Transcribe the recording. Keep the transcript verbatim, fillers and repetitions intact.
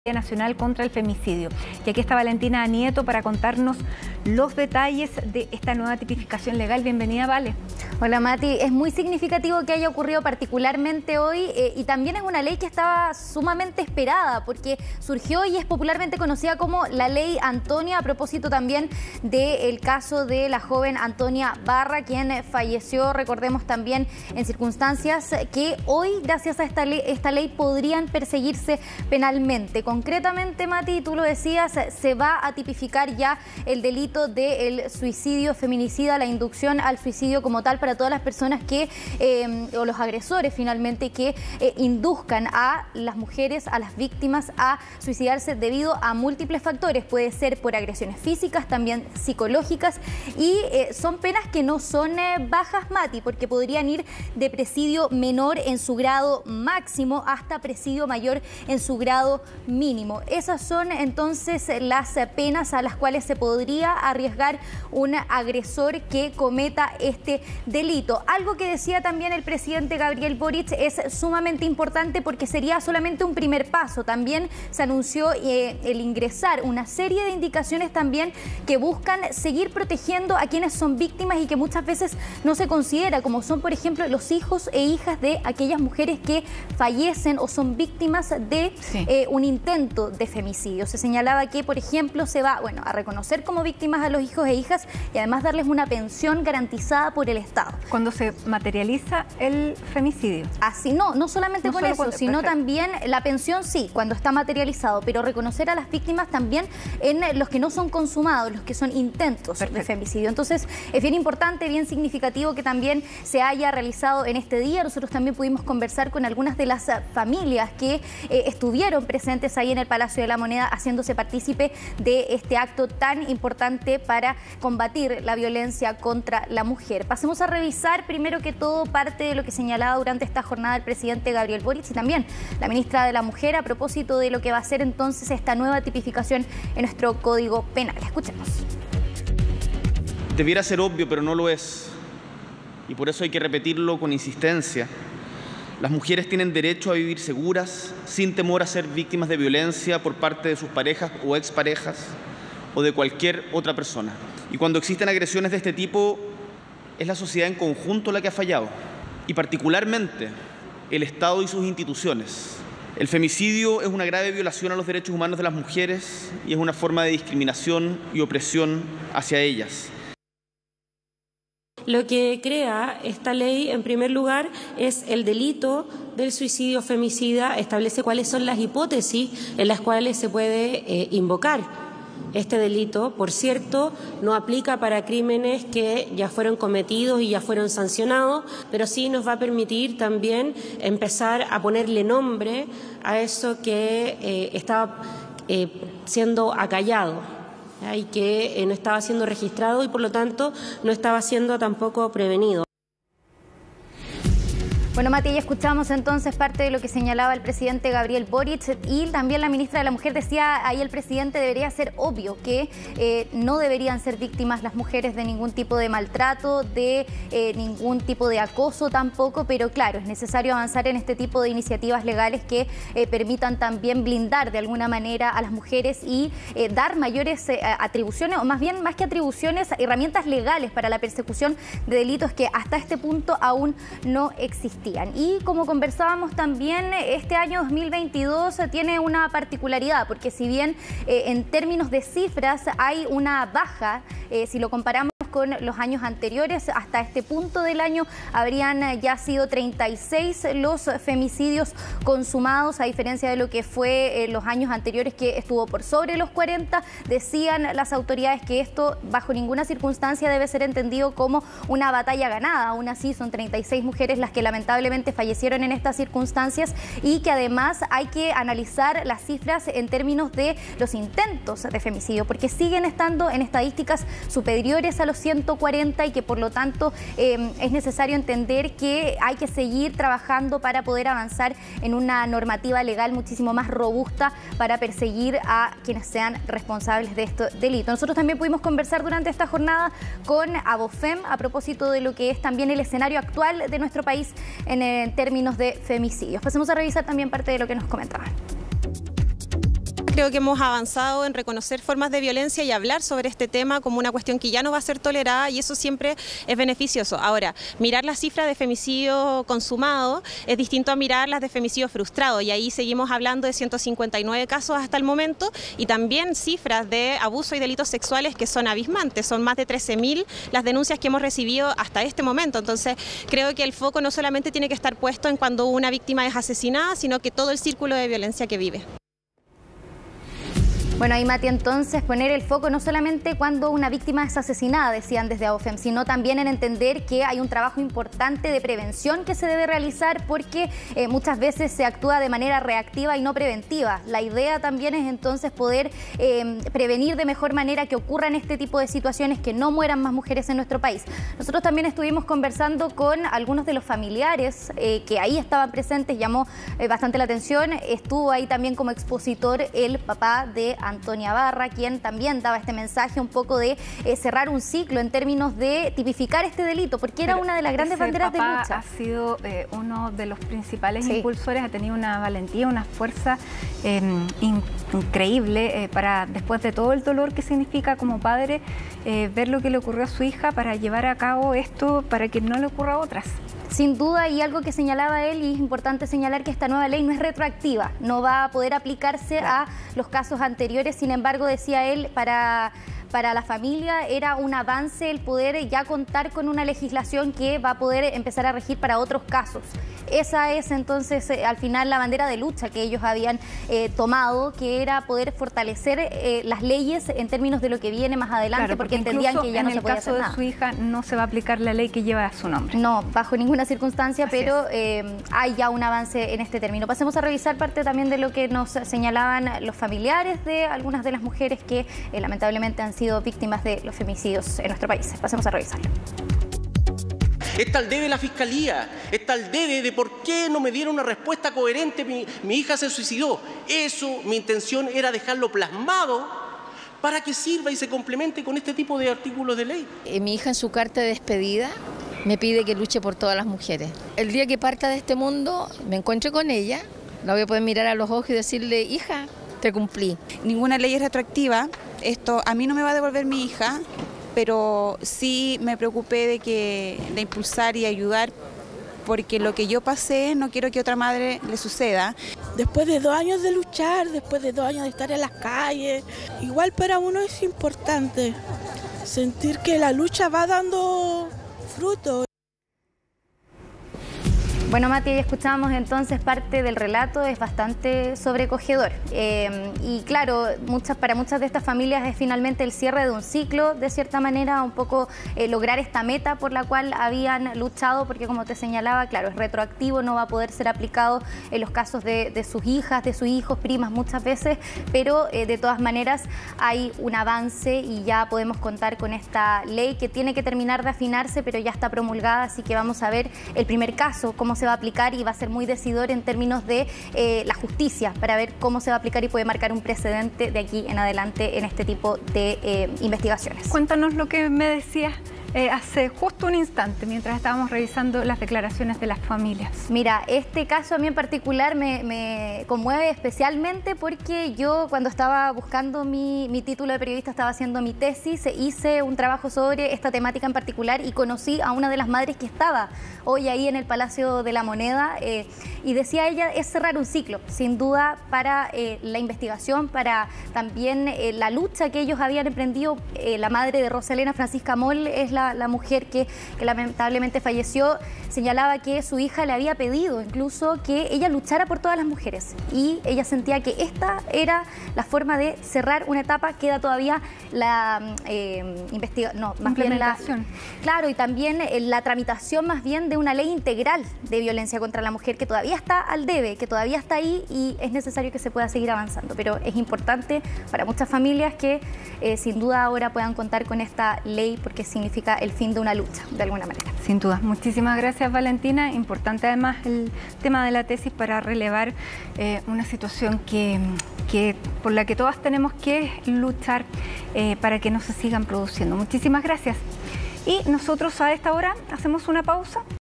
Nacional contra el Femicidio. Y aquí está Valentina Nieto para contarnos los detalles de esta nueva tipificación legal. Bienvenida, Vale. Hola, Mati. Es muy significativo que haya ocurrido particularmente hoy eh, y también es una ley que estaba sumamente esperada porque surgió y es popularmente conocida como la Ley Antonia, a propósito también del caso de la joven Antonia Barra, quien falleció, recordemos también, en circunstancias que hoy, gracias a esta ley, esta ley podrían perseguirse penalmente. Concretamente, Mati, tú lo decías, se va a tipificar ya el delito del suicidio feminicida, la inducción al suicidio como tal para todas las personas que, eh, o los agresores finalmente, que eh, induzcan a las mujeres, a las víctimas a suicidarse debido a múltiples factores. Puede ser por agresiones físicas, también psicológicas y eh, son penas que no son eh, bajas, Mati, porque podrían ir de presidio menor en su grado máximo hasta presidio mayor en su grado mínimo. Esas son entonces las penas a las cuales se podría arriesgar un agresor que cometa este delito. Algo que decía también el presidente Gabriel Boric es sumamente importante porque sería solamente un primer paso. También se anunció eh, el ingresar una serie de indicaciones también que buscan seguir protegiendo a quienes son víctimas y que muchas veces no se considera, como son por ejemplo los hijos e hijas de aquellas mujeres que fallecen o son víctimas de sí. eh, un intento de femicidio. Se señalaba que, por ejemplo, se va bueno, a reconocer como víctimas a los hijos e hijas y además darles una pensión garantizada por el Estado. Cuando se materializa el femicidio. Así, no, no solamente no con eso, cuando, sino perfecto. También la pensión sí, cuando está materializado, pero reconocer a las víctimas también en los que no son consumados, los que son intentos perfecto. De femicidio. Entonces, es bien importante, bien significativo que también se haya realizado en este día. Nosotros también pudimos conversar con algunas de las familias que eh, estuvieron presentes ahí en el Palacio de la Moneda haciéndose partícipe de este acto tan importante para combatir la violencia contra la mujer. Pasemos a revisar primero que todo parte de lo que señalaba durante esta jornada el presidente Gabriel Boric y también la ministra de la Mujer a propósito de lo que va a ser entonces esta nueva tipificación en nuestro Código Penal. Escuchemos. Debiera ser obvio, pero no lo es. Y por eso hay que repetirlo con insistencia. Las mujeres tienen derecho a vivir seguras, sin temor a ser víctimas de violencia por parte de sus parejas o exparejas o de cualquier otra persona. Y cuando existen agresiones de este tipo, es la sociedad en conjunto la que ha fallado, y particularmente el Estado y sus instituciones. El femicidio es una grave violación a los derechos humanos de las mujeres y es una forma de discriminación y opresión hacia ellas. Lo que crea esta ley, en primer lugar, es el delito del suicidio femicida, establece cuáles son las hipótesis en las cuales se puede eh, invocar este delito. Por cierto, no aplica para crímenes que ya fueron cometidos y ya fueron sancionados, pero sí nos va a permitir también empezar a ponerle nombre a eso que eh, estaba eh, siendo acallado y que no estaba siendo registrado y por lo tanto no estaba siendo tampoco prevenido. Bueno, Mati, ya escuchamos entonces parte de lo que señalaba el presidente Gabriel Boric y también la ministra de la Mujer decía ahí el presidente debería ser obvio que eh, no deberían ser víctimas las mujeres de ningún tipo de maltrato, de eh, ningún tipo de acoso tampoco, pero claro, es necesario avanzar en este tipo de iniciativas legales que eh, permitan también blindar de alguna manera a las mujeres y eh, dar mayores eh, atribuciones, o más bien, más que atribuciones, herramientas legales para la persecución de delitos que hasta este punto aún no existen. Y como conversábamos también, este año dos mil veintidós tiene una particularidad, porque si bien eh, en términos de cifras hay una baja, eh, si lo comparamos con los años anteriores, hasta este punto del año habrían ya sido treinta y seis los femicidios consumados, a diferencia de lo que fue en los años anteriores que estuvo por sobre los cuarenta. Decían las autoridades que esto bajo ninguna circunstancia debe ser entendido como una batalla ganada. Aún así son treinta y seis mujeres las que lamentablemente fallecieron en estas circunstancias y que además hay que analizar las cifras en términos de los intentos de femicidio, porque siguen estando en estadísticas superiores a los ciento cuarenta y que por lo tanto eh, es necesario entender que hay que seguir trabajando para poder avanzar en una normativa legal muchísimo más robusta para perseguir a quienes sean responsables de este delito. Nosotros también pudimos conversar durante esta jornada con Abofem a propósito de lo que es también el escenario actual de nuestro país en, en términos de femicidios. Pasemos a revisar también parte de lo que nos comentaban. Creo que hemos avanzado en reconocer formas de violencia y hablar sobre este tema como una cuestión que ya no va a ser tolerada, y eso siempre es beneficioso. Ahora, mirar las cifras de femicidio consumado es distinto a mirar las de femicidio frustrado, y ahí seguimos hablando de ciento cincuenta y nueve casos hasta el momento, y también cifras de abuso y delitos sexuales que son abismantes. Son más de trece mil las denuncias que hemos recibido hasta este momento. Entonces, creo que el foco no solamente tiene que estar puesto en cuando una víctima es asesinada, sino que todo el círculo de violencia que vive. Bueno, ahí Mati, entonces poner el foco no solamente cuando una víctima es asesinada, decían desde AOFEM, sino también en entender que hay un trabajo importante de prevención que se debe realizar, porque eh, muchas veces se actúa de manera reactiva y no preventiva. La idea también es entonces poder eh, prevenir de mejor manera que ocurran este tipo de situaciones, que no mueran más mujeres en nuestro país. Nosotros también estuvimos conversando con algunos de los familiares eh, que ahí estaban presentes, llamó eh, bastante la atención. Estuvo ahí también como expositor el papá de Antonia Barra, quien también daba este mensaje un poco de eh, cerrar un ciclo en términos de tipificar este delito, porque era Pero una de las grandes banderas de lucha. Ha sido eh, uno de los principales sí. impulsores, ha tenido una valentía, una fuerza eh, in, increíble eh, para, después de todo el dolor que significa como padre, eh, ver lo que le ocurrió a su hija, para llevar a cabo esto para que no le ocurra a otras. Sin duda, y algo que señalaba él, y es importante señalar que esta nueva ley no es retroactiva, no va a poder aplicarse claro. a los casos anteriores. Sin embargo, decía él, para... para la familia era un avance el poder ya contar con una legislación que va a poder empezar a regir para otros casos. Esa es entonces eh, al final la bandera de lucha que ellos habían eh, tomado, que era poder fortalecer eh, las leyes en términos de lo que viene más adelante, claro, porque, porque entendían que ya no se podía hacer nada. En el caso de su hija no se va a aplicar la ley que lleva su nombre. No, bajo ninguna circunstancia, Así pero eh, hay ya un avance en este término. Pasemos a revisar parte también de lo que nos señalaban los familiares de algunas de las mujeres que eh, lamentablemente han sido sido víctimas de los femicidios en nuestro país. Pasemos a revisarlo. Está al debe la Fiscalía, está al debe de por qué no me dieron una respuesta coherente, mi, mi hija se suicidó. Eso, mi intención era dejarlo plasmado para que sirva y se complemente con este tipo de artículos de ley. Eh, mi hija en su carta de despedida me pide que luche por todas las mujeres. El día que parta de este mundo, me encuentro con ella, la voy a poder mirar a los ojos y decirle, hija, te cumplí. Ninguna ley es retroactiva. Esto a mí no me va a devolver mi hija, pero sí me preocupé de que de impulsar y ayudar, porque lo que yo pasé no quiero que a otra madre le suceda. Después de dos años de luchar, después de dos años de estar en las calles, igual para uno es importante sentir que la lucha va dando fruto. Bueno, Mati, ya escuchábamos entonces parte del relato, es bastante sobrecogedor. Eh, y claro, muchas, para muchas de estas familias es finalmente el cierre de un ciclo, de cierta manera, un poco eh, lograr esta meta por la cual habían luchado, porque como te señalaba, claro, es retroactivo, no va a poder ser aplicado en los casos de, de sus hijas, de sus hijos, primas muchas veces, pero eh, de todas maneras hay un avance y ya podemos contar con esta ley que tiene que terminar de afinarse, pero ya está promulgada, así que vamos a ver el primer caso, cómo se se va a aplicar, y va a ser muy decidor en términos de eh, la justicia, para ver cómo se va a aplicar y puede marcar un precedente de aquí en adelante en este tipo de eh, investigaciones. Cuéntanos lo que me decías Eh, hace justo un instante, mientras estábamos revisando las declaraciones de las familias. Mira, este caso a mí en particular me, me conmueve especialmente porque yo, cuando estaba buscando mi, mi título de periodista, estaba haciendo mi tesis, hice un trabajo sobre esta temática en particular y conocí a una de las madres que estaba hoy ahí en el Palacio de la Moneda eh, y decía ella, es cerrar un ciclo, sin duda, para eh, la investigación, para también eh, la lucha que ellos habían emprendido. Eh, la madre de Rosalena, Francisca Moll, es la La, la mujer que, que lamentablemente falleció, señalaba que su hija le había pedido incluso que ella luchara por todas las mujeres, y ella sentía que esta era la forma de cerrar una etapa. Queda todavía la eh, investigación, no, más bien la, claro, y también eh, la tramitación más bien de una ley integral de violencia contra la mujer, que todavía está al debe, que todavía está ahí, y es necesario que se pueda seguir avanzando, pero es importante para muchas familias que eh, sin duda ahora puedan contar con esta ley, porque significa el fin de una lucha, de alguna manera. Sin duda. Muchísimas gracias, Valentina. Importante además el tema de la tesis para relevar eh, una situación que, que por la que todas tenemos que luchar eh, para que no se sigan produciendo. Muchísimas gracias. Y nosotros a esta hora hacemos una pausa.